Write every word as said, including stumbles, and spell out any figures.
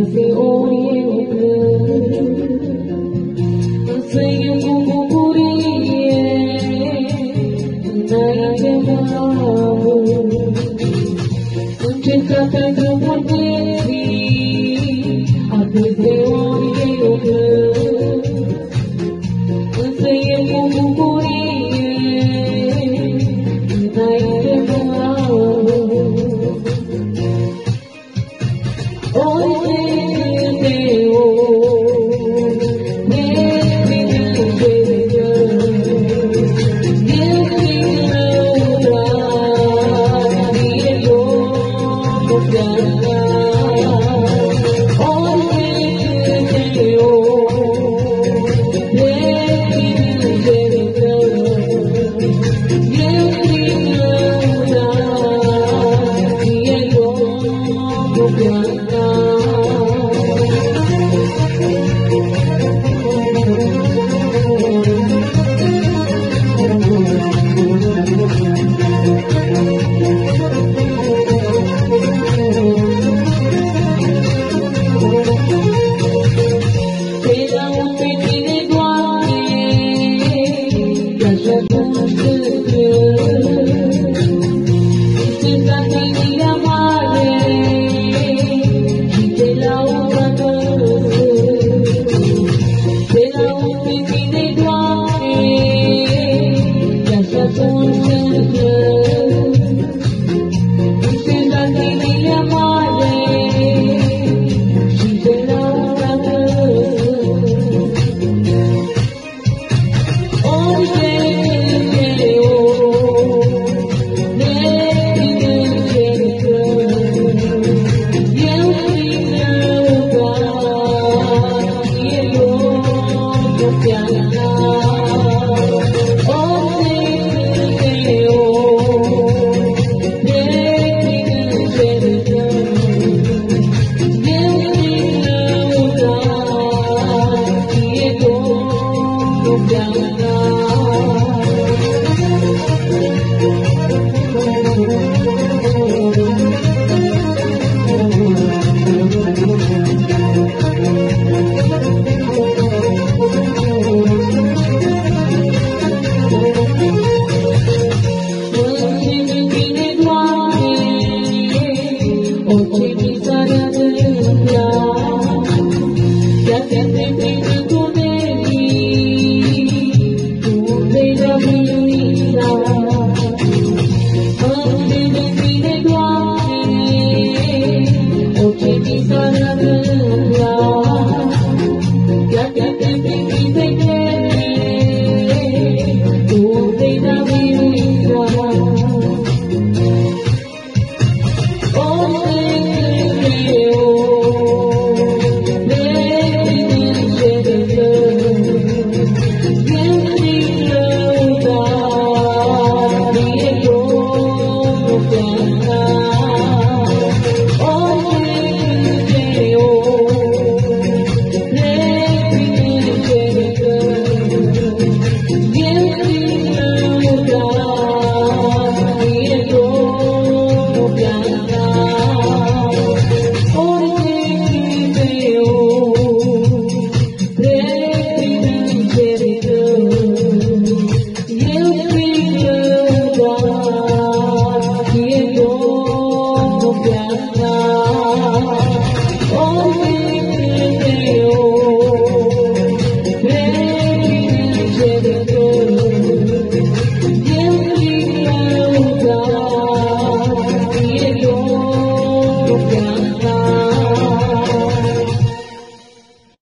deseori eu plâng, însă eu cu bucurie înainte mă aud. Încercat pe drumul vieții, atât de ori eu plâng, însă eu cu bucurie înainte mă aud. Ori de ori, neprimește-te, el prin lăudat, e Domnul de-a ori de ori, neprimește-te, el prin lăudat, e Domnul de-a down.